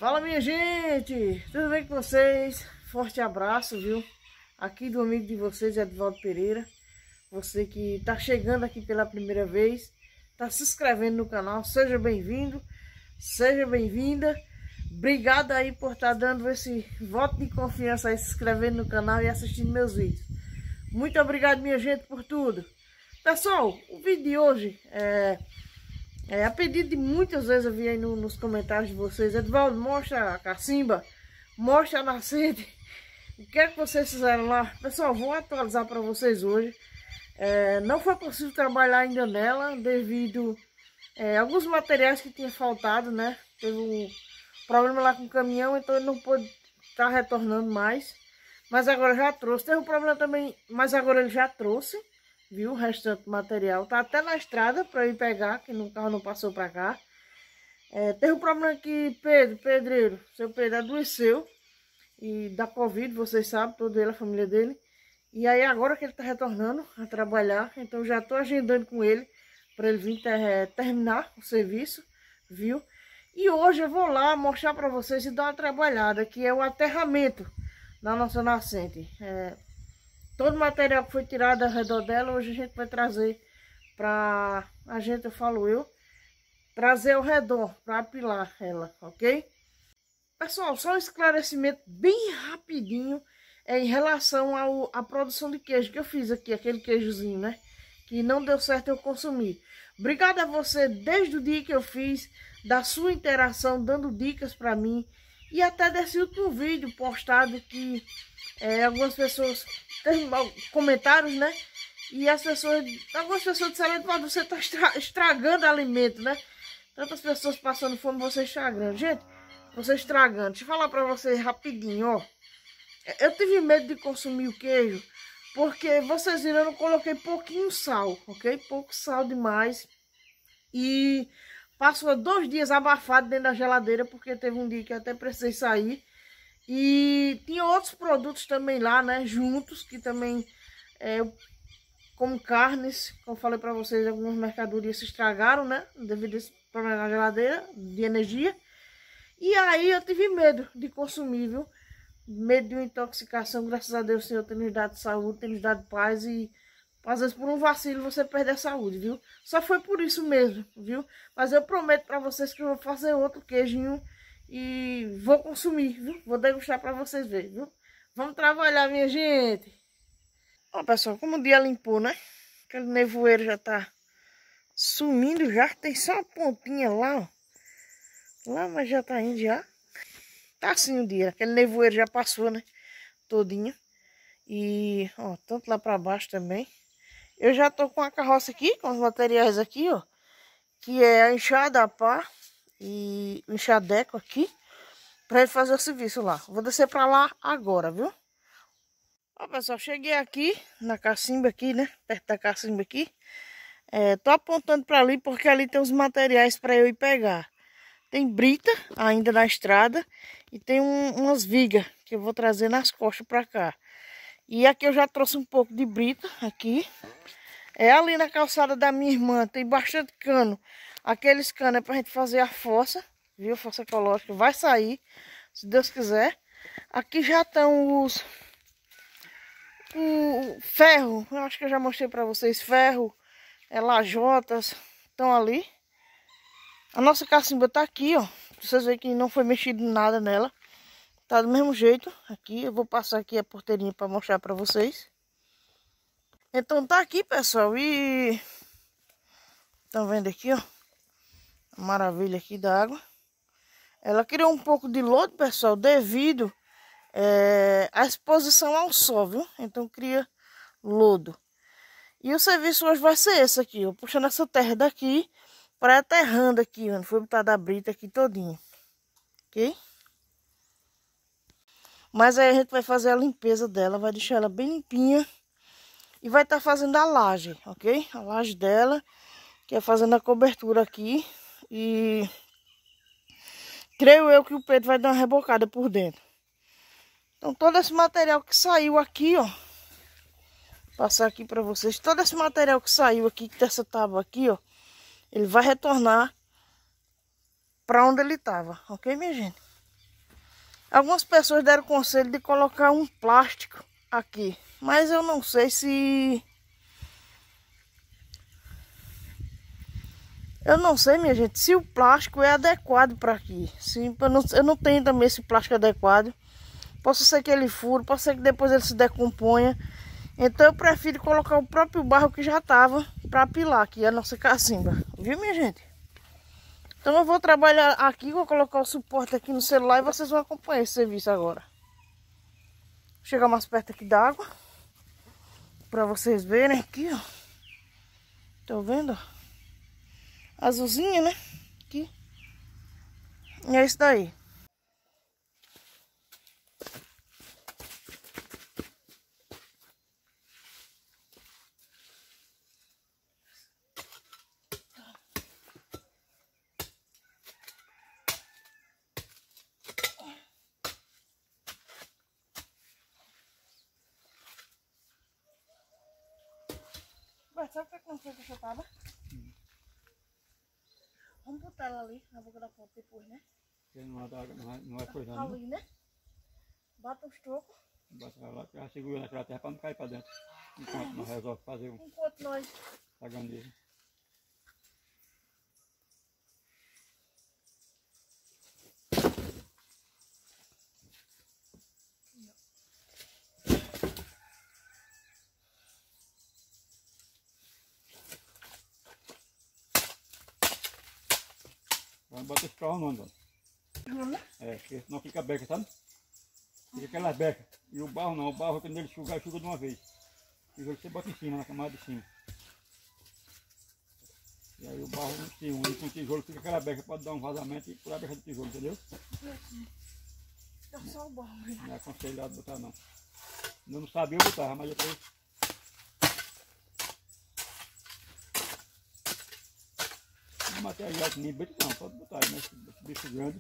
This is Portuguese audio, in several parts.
Fala, minha gente, tudo bem com vocês? Forte abraço, viu? Aqui do amigo de vocês, Edvaldo Pereira. Você que tá chegando aqui pela primeira vez, tá se inscrevendo no canal, seja bem-vindo, seja bem-vinda. Obrigado aí por estar dando esse voto de confiança aí, se inscrevendo no canal e assistindo meus vídeos. Muito obrigado, minha gente, por tudo. Pessoal, o vídeo de hoje a pedido de muitas vezes eu vi aí nos comentários de vocês: Edvaldo, mostra a cacimba, mostra a nascente, o que é que vocês fizeram lá? Pessoal, vou atualizar para vocês hoje. Não foi possível trabalhar ainda nela devido a alguns materiais que tinham faltado, né? Teve um problema lá com o caminhão, então ele não pôde estar retornando mais. Mas agora já trouxe. Teve um problema também, mas agora ele já trouxe, viu? O restante do material tá até na estrada para ir pegar, que o carro não passou para cá. Teve um problema que pedreiro, seu Pedro adoeceu e da Covid, vocês sabem, toda ele, a família dele. E aí agora que ele tá retornando a trabalhar, então já tô agendando com ele para ele vir terminar o serviço, viu? E hoje eu vou lá mostrar para vocês e dar uma trabalhada, que é o aterramento na nossa nascente. Todo o material que foi tirado ao redor dela, hoje a gente vai trazer para a gente, trazer ao redor para apilar ela, ok? Pessoal, só um esclarecimento bem rapidinho em relação à produção de queijo que eu fiz aqui, aquele queijozinho, né? Que não deu certo eu consumir. Obrigado a você desde o dia que eu fiz, da sua interação, dando dicas para mim. E até desse último vídeo postado que algumas pessoas teve comentários, né? E algumas pessoas disseram: você está estragando alimento, né? Tantas pessoas passando fome, você estragando. Gente, você estragando. Deixa eu falar para vocês rapidinho, ó. Eu tive medo de consumir o queijo, porque vocês viram, eu não coloquei pouquinho sal, ok? Pouco sal demais. E passou 2 dias abafado dentro da geladeira, porque teve um dia que eu até precisei sair. E tinha outros produtos também lá, né, juntos, que também, como carnes, como falei para vocês, algumas mercadorias se estragaram, né, devido a esse problema na geladeira, de energia. E aí eu tive medo de consumir, viu, medo de uma intoxicação. Graças a Deus o Senhor tem nos dado saúde, tem nos dado paz e às vezes por um vacilo você perde a saúde, viu. Só foi por isso mesmo, viu, mas eu prometo para vocês que eu vou fazer outro queijinho e vou consumir, viu? Vou degustar para vocês verem, viu? Vamos trabalhar, minha gente. Ó, pessoal, como o dia limpou, né? Aquele nevoeiro já tá sumindo já. Tem só uma pontinha lá, ó. Lá, mas já tá indo já. Tá assim o dia. Aquele nevoeiro já passou, né? Todinho. E, ó, tanto lá para baixo também. Eu já tô com a carroça aqui, com os materiais aqui, ó. Que é a enxada, a pá e o enxadeco aqui, para ele fazer o serviço lá. Vou descer para lá agora, viu? Ó, pessoal, cheguei aqui na cacimba aqui, né? Perto da cacimba aqui. Tô apontando para ali porque ali tem os materiais para eu ir pegar. Tem brita ainda na estrada e tem umas vigas que eu vou trazer nas costas para cá. E aqui eu já trouxe um pouco de brita aqui. Ali na calçada da minha irmã tem bastante cano. Aqueles canos é pra gente fazer a fossa, viu? A fossa ecológica vai sair, se Deus quiser. Aqui já estão o ferro, eu acho que eu já mostrei pra vocês. Ferro, lajotas, estão ali. A nossa cacimba tá aqui, ó. Vocês verem que não foi mexido nada nela. Tá do mesmo jeito aqui. Eu vou passar aqui a porteirinha pra mostrar pra vocês. Então tá aqui, pessoal. E estão vendo aqui, ó, a maravilha aqui da água. Ela criou um pouco de lodo, pessoal, devido à exposição ao sol, viu? Então cria lodo. E o serviço hoje vai ser esse aqui, ó, puxando essa terra daqui para aterrando aqui, onde foi botada a brita aqui todinho, ok? Mas aí a gente vai fazer a limpeza dela, vai deixar ela bem limpinha. E vai estar fazendo a laje, ok? A laje dela, que é fazendo a cobertura aqui. E creio eu que o Pedro vai dar uma rebocada por dentro. Então todo esse material que saiu aqui, ó. Vou passar aqui para vocês. Todo esse material que saiu aqui, dessa tábua aqui, ó. Ele vai retornar para onde ele estava, ok, minha gente? Algumas pessoas deram conselho de colocar um plástico aqui, mas eu não sei se... Eu não sei, minha gente, se o plástico é adequado para aqui. Eu não tenho também esse plástico adequado. Pode ser que ele fure, pode ser que depois ele se decomponha. Então eu prefiro colocar o próprio barro que já estava para pilar aqui a nossa cacimba. Viu, minha gente? Então eu vou trabalhar aqui, vou colocar o suporte aqui no celular e vocês vão acompanhar esse serviço agora. Vou chegar mais perto aqui da água, para vocês verem aqui, ó. Estão vendo? Azulzinha, né? Aqui. E é isso daí. Mas sabe o que não foi cachatada? Vamos botar ela ali, na boca da ponta depois, né? Não é coisa não. Ali, né? Bota os trocos. Bota ela lá, segura naquela terra para não cair para dentro. Enquanto nós resolve fazer um Enquanto nós... pagandeiro. Vamos botar esse carro não, Antônio. É, porque senão fica beca, sabe? Fica aquelas becas. E o barro não, o barro quando ele enxuga, enxuga de uma vez. O tijolo você bota em cima, na camada de cima. E aí o barro não se une com o tijolo, fica aquela beca, pode dar um vazamento e furar a beca do tijolo, entendeu? É só o barro, né? Não é aconselhado botar não. Eu não sabia, eu botava, mas depois... Não material que nem beto não, pode botar aí, né? Esse bicho grande.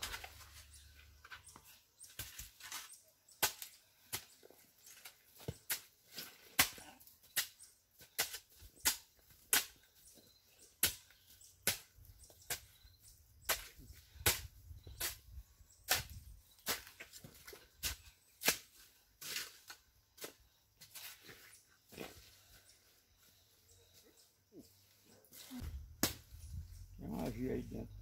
Tem uma via aí dentro.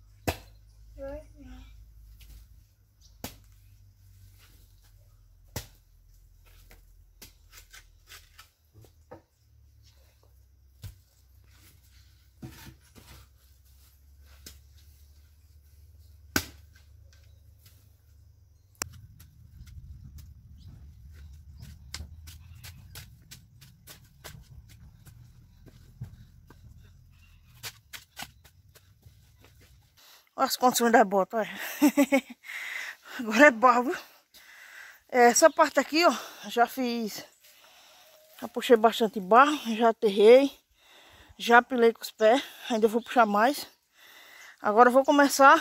Olha as condições da bota, olha. Agora é barro, viu? Essa parte aqui, ó, já fiz. Já puxei bastante barro, já aterrei. Já pilei com os pés, ainda vou puxar mais. Agora eu vou começar.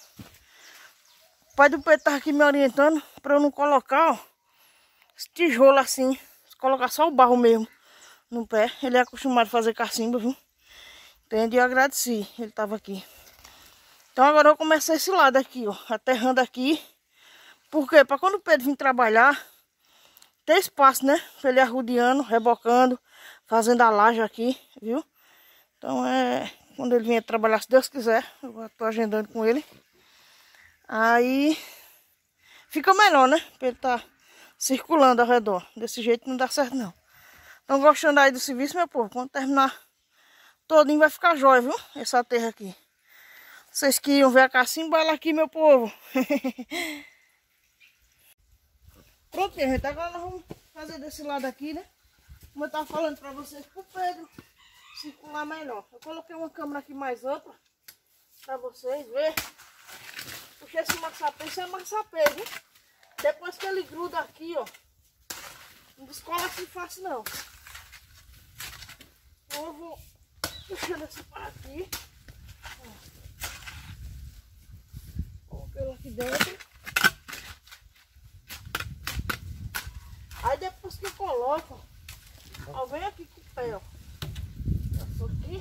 O pai do Pedro tá aqui me orientando para eu não colocar, ó, esse tijolo assim. Colocar só o barro mesmo no pé. Ele é acostumado a fazer cacimba, viu? Entende? E eu agradeci, ele tava aqui. Então agora eu vou começar esse lado aqui, ó, aterrando aqui. Por quê? Para quando o Pedro vir trabalhar, ter espaço, né? Pra ele arrodeando, rebocando, fazendo a laje aqui, viu? Então quando ele vier trabalhar, se Deus quiser, eu tô agendando com ele. Aí fica melhor, né? Pra ele tá circulando ao redor. Desse jeito não dá certo não. Então gostando aí do serviço, meu povo? Quando terminar todinho vai ficar jóia, viu? Essa terra aqui. Vocês que iam ver a cacimba, olha aqui, meu povo. Pronto, minha gente. Agora nós vamos fazer desse lado aqui, né? Como eu tava falando pra vocês, pro Pedro circular melhor. Eu coloquei uma câmera aqui mais ampla pra vocês verem. Puxei esse marçapê, isso é marçapê, viu? Depois que ele gruda aqui, ó, não descola assim fácil, não. Então eu vou puxando essa parte aqui. Coloquei ele aqui dentro. Aí depois que eu coloco, ó, vem aqui com o pé, ó. Passou aqui.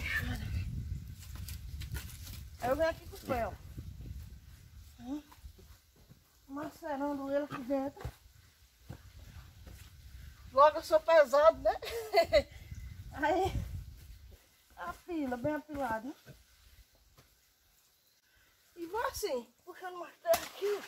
Aí eu venho aqui com o pé, ó. macerando ele aqui dentro. Logo eu sou pesado, né? Aí apila, bem apilado, né? E vou assim, puxando mais terra aqui.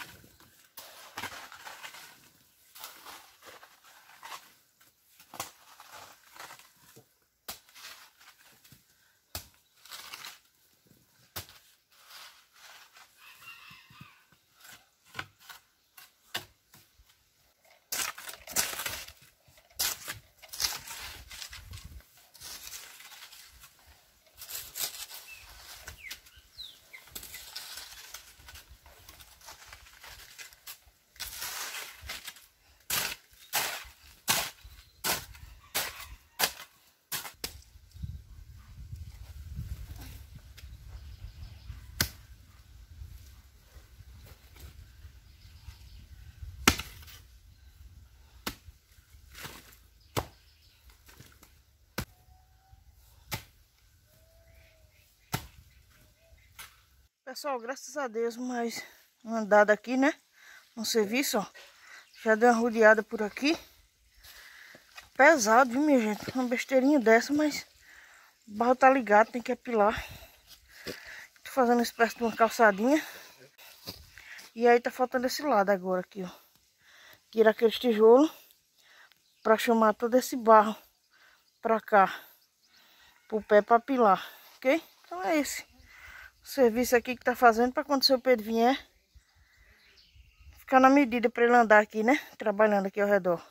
Pessoal, graças a Deus, mais andada aqui, né? No serviço, ó. Já deu uma rodeada por aqui. Pesado, viu, minha gente? Uma besteirinha dessa, mas o barro tá ligado, tem que apilar. Tô fazendo uma espécie de uma calçadinha. E aí tá faltando esse lado agora aqui, ó. Tirar aqueles tijolos pra chamar todo esse barro pra cá. Pro pé pra apilar, ok? Então é esse o serviço aqui que tá fazendo pra quando o seu Pedro vier, ficar na medida pra ele andar aqui, né? Trabalhando aqui ao redor.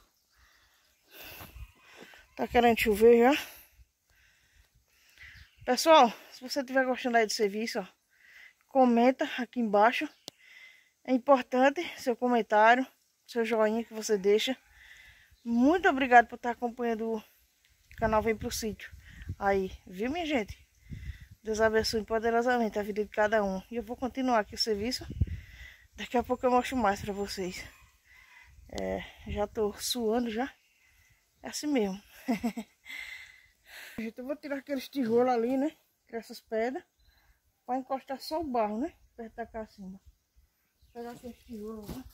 Tá querendo chover já. Pessoal, se você estiver gostando aí do serviço, ó, comenta aqui embaixo. É importante seu comentário, seu joinha que você deixa. Muito obrigado por estar acompanhando o canal Vem Pro Sítio. Aí, viu, minha gente? Deus abençoe poderosamente a vida de cada um. E eu vou continuar aqui o serviço. Daqui a pouco eu mostro mais pra vocês. Já tô suando já. É assim mesmo. Eu vou tirar aqueles tijolos ali, né? Essas pedras. Pra encostar só o barro, né? Perto da cacimba. Vou pegar aqueles tijolos, né?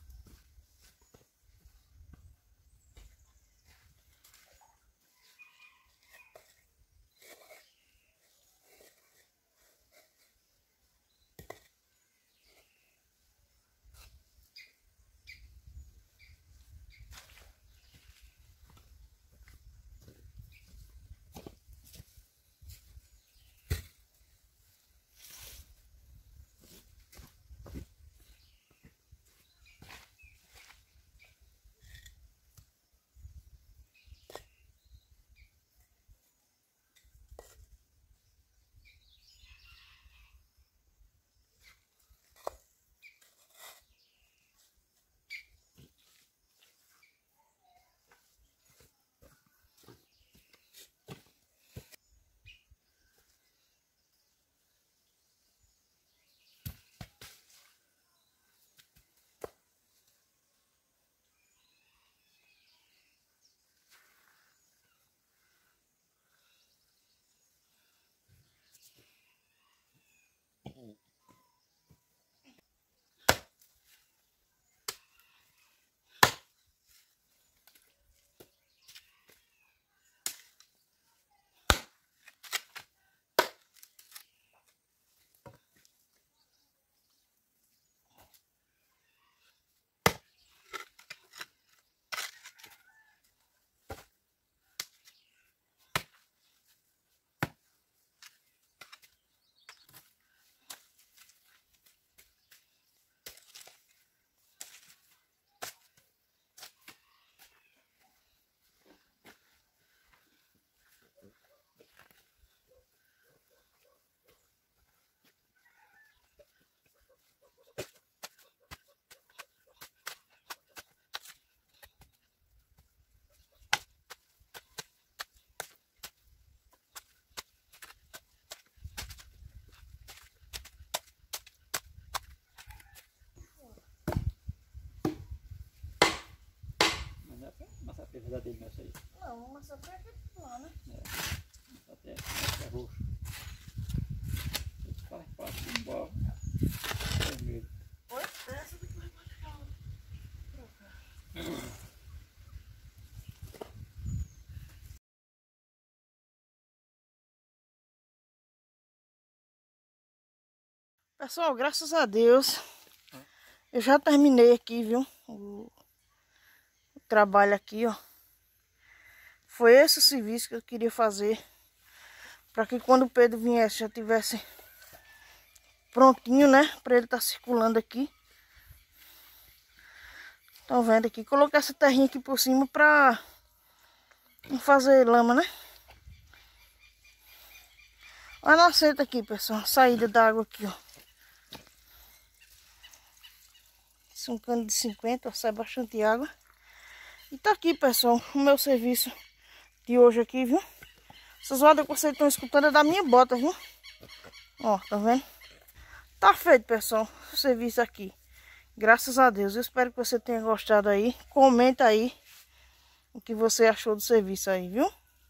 Massapé verdadeiro nessa aí. Não, massapé é aquele lá, né? Massapé é roxo. Esse faz parte do barro vermelho. Oi? Essa daqui vai botar aquela Pessoal, graças a Deus, eu já terminei aqui, viu? O trabalho aqui, ó. Foi esse o serviço que eu queria fazer. Para que quando o Pedro viesse, já tivesse prontinho, né? Para ele estar circulando aqui. Estão vendo aqui? Coloquei essa terrinha aqui por cima para não fazer lama, né? Olha a nascente aqui, pessoal. Saída da água aqui, ó. Esse é um cano de 50, ó, sai bastante água. E tá aqui, pessoal, o meu serviço de hoje aqui, viu? Essas rodas que vocês estão escutando é da minha bota, viu? Ó, tá vendo? Tá feito, pessoal, o serviço aqui. Graças a Deus. Eu espero que você tenha gostado aí. Comenta aí o que você achou do serviço aí, viu?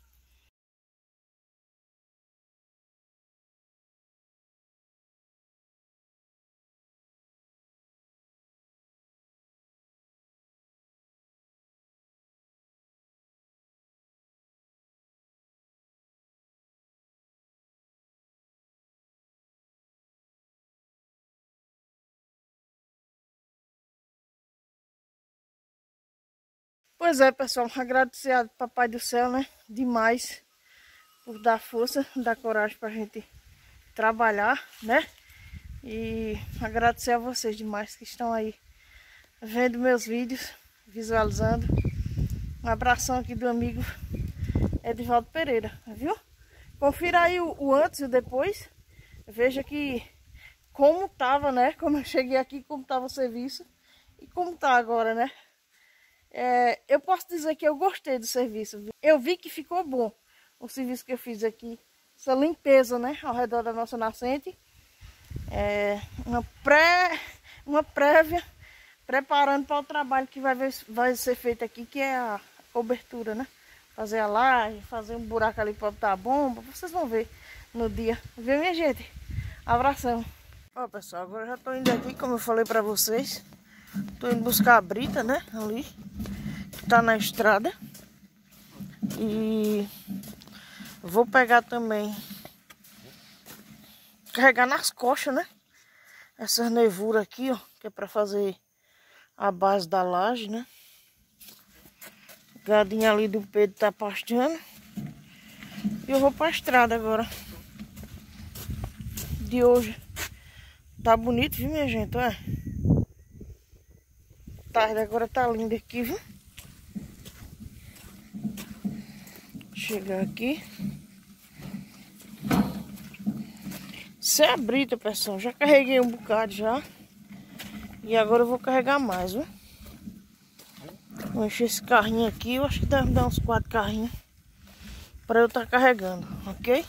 Pois é, pessoal, agradecer a Papai do Céu, né? Demais por dar força, dar coragem pra gente trabalhar, né? E agradecer a vocês demais que estão aí vendo meus vídeos, visualizando. Um abração aqui do amigo Edivaldo Pereira, viu? Confira aí o antes e o depois. Veja que como tava, né? Como eu cheguei aqui, como tava o serviço e como tá agora, né? Eu posso dizer que eu gostei do serviço, viu? Eu vi que ficou bom o serviço que eu fiz aqui. Essa limpeza, né? Ao redor da nossa nascente. Uma prévia preparando para o trabalho que vai ser feito aqui, que é a cobertura, né? Fazer a laje, fazer um buraco ali para botar a bomba. Vocês vão ver no dia. Viu, minha gente? Abração. Ó, pessoal, agora eu já tô indo aqui, como eu falei para vocês. Tô indo buscar a brita, né? Ali. Que tá na estrada. E vou pegar também, carregar nas costas, né? Essas nevuras aqui, ó, que é para fazer a base da laje, né? Gadinha ali do Pedro tá pastando. E eu vou pra estrada agora. De hoje. Tá bonito, viu, minha gente? Olha. Tarde agora tá linda aqui, viu? Chegar aqui. Isso é a brita, pessoal. Já carreguei um bocado já. E agora eu vou carregar mais, viu? Vou encher esse carrinho aqui. Eu acho que deve dar uns 4 carrinhos para eu estar carregando, ok?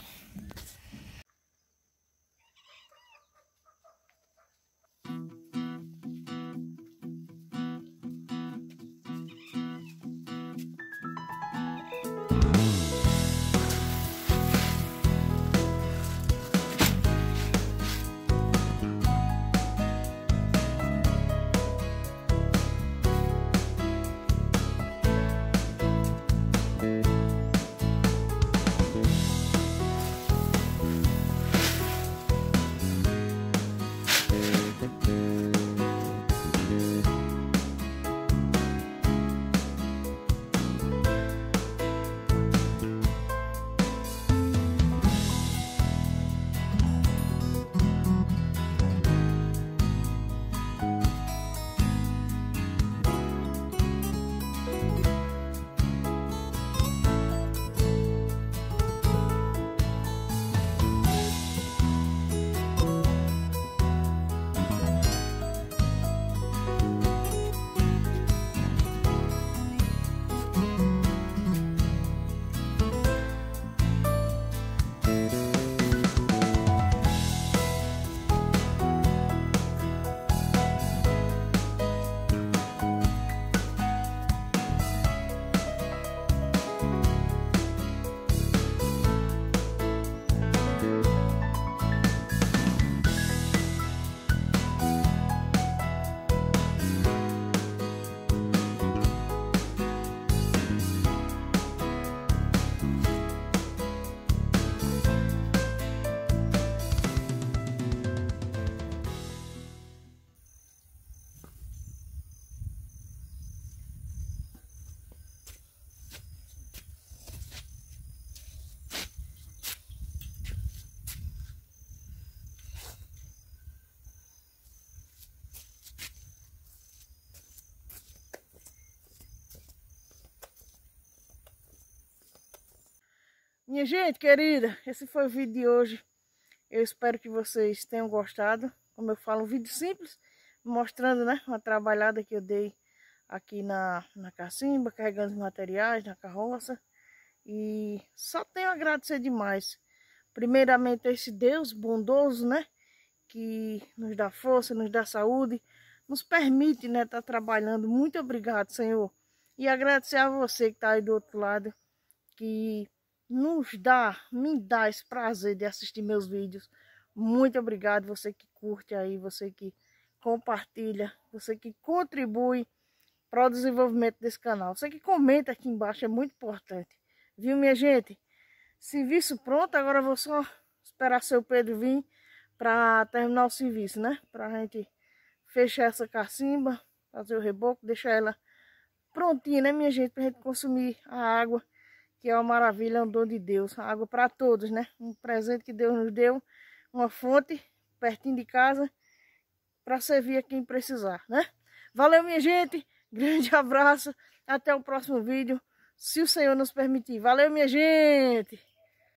Minha gente querida, esse foi o vídeo de hoje. Eu espero que vocês tenham gostado. Como eu falo, um vídeo simples, mostrando, né, uma trabalhada que eu dei aqui na cacimba, carregando os materiais na carroça. E só tenho a agradecer demais. Primeiramente a esse Deus bondoso, né, que nos dá força, nos dá saúde, nos permite, né, estar trabalhando. Muito obrigado, Senhor. E agradecer a você que está aí do outro lado, que me dá esse prazer de assistir meus vídeos. Muito obrigado, você que curte aí, você que compartilha, você que contribui para o desenvolvimento desse canal. Você que comenta aqui embaixo é muito importante. Viu, minha gente? Serviço pronto, agora eu vou só esperar seu Pedro vir para terminar o serviço, né? Para a gente fechar essa cacimba, fazer o reboco, deixar ela prontinha, né, minha gente? Para a gente consumir a água, que é uma maravilha, é um dom de Deus. A água para todos, né? Um presente que Deus nos deu, uma fonte pertinho de casa para servir a quem precisar, né? Valeu, minha gente. Grande abraço. Até o próximo vídeo, se o Senhor nos permitir. Valeu, minha gente.